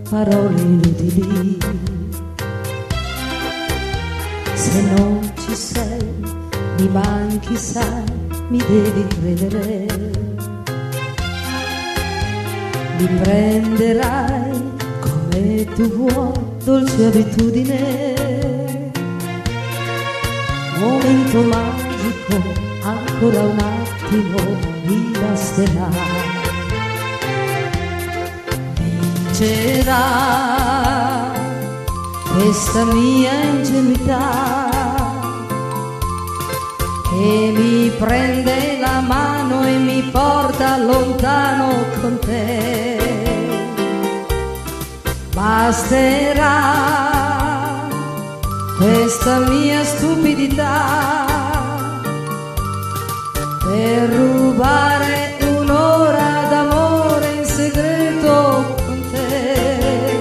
parole inutili. Se non ci sei, mi manchi, sai, mi devi credere. Mi prenderai come tu vuoi, dolce abitudine. Momento magico, ancora un attimo mi basterà. Vincerà questa mia ingenuità che mi prende la mano e mi porta lontano con te. Basterà questa mia stupidità per rubare un'ora d'amore in segreto con te.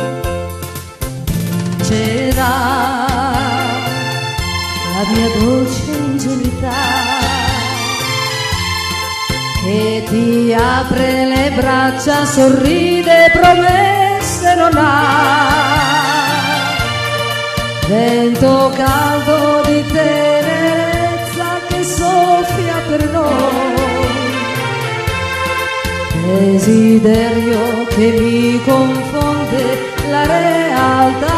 Vincerà la mia dolce ingenuità che ti apre le braccia, sorride, promesse non ha. Vento caldo di tenerezza che soffia per noi, desiderio che mi confonde la realtà.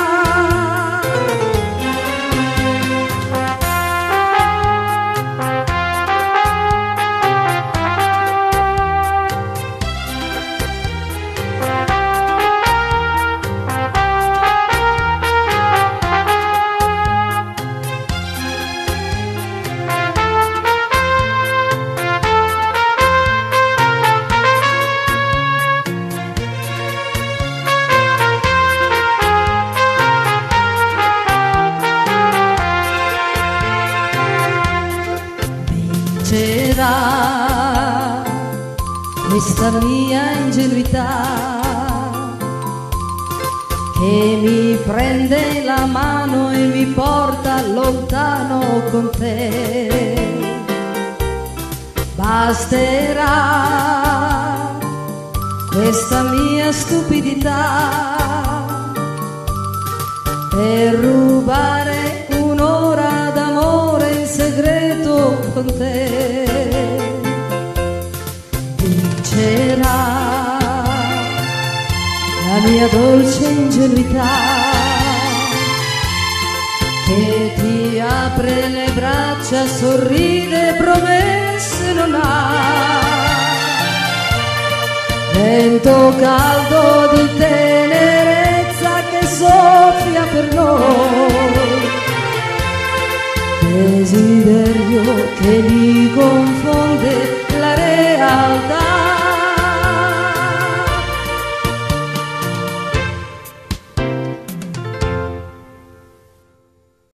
Vincerà questa mia ingenuità che mi prende la mano e mi porta lontano con te. Basterà questa mia stupidità per rubare un'ora d'amore in segreto con te. Vincerà la mia dolce ingenuità che ti apre le braccia, sorride, promesse non ha. Vento caldo di tenerezza che soffia per noi, desiderio che mi confonde